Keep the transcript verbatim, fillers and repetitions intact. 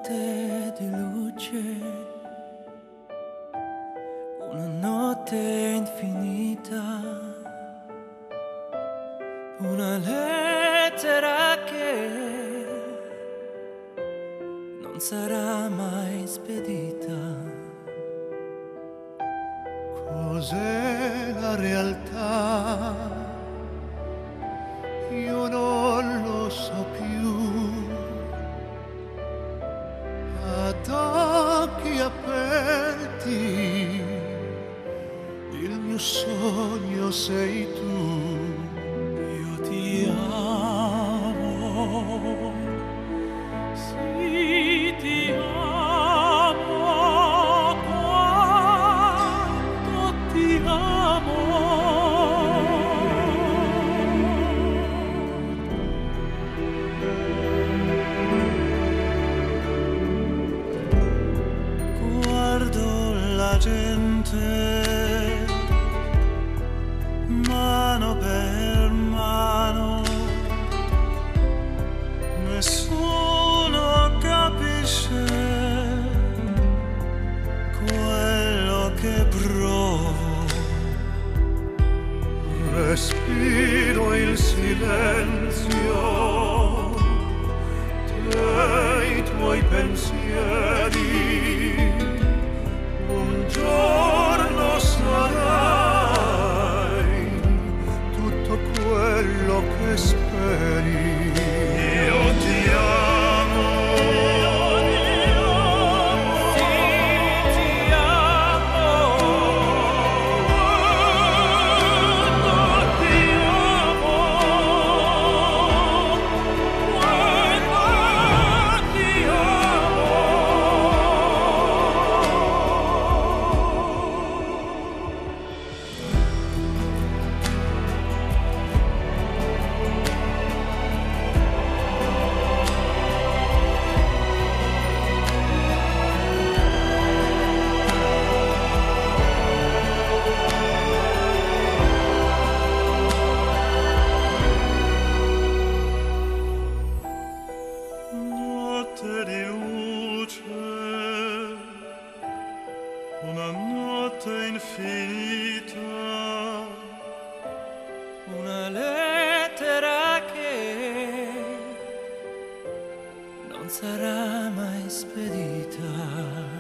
notte di luce, una notte infinita, una lettera che non sarà mai spedita. Cos'è la realtà? Io non lo so più. Ad occhi aperti il mio sogno sei tu. Io ti amo, sì ti amo, quanto ti amo. Guardo la gente mano per mano, nessuno capisce quello che provo. Respiro il silenzio dei tuoi pensieri. Un giorno sarai tutto quello che speri. Io ti amo, Sì, ti amo, quanto ti amo, quanto ti amo. Notte di luce, una notte infinita, una lettera che non sarà mai spedita.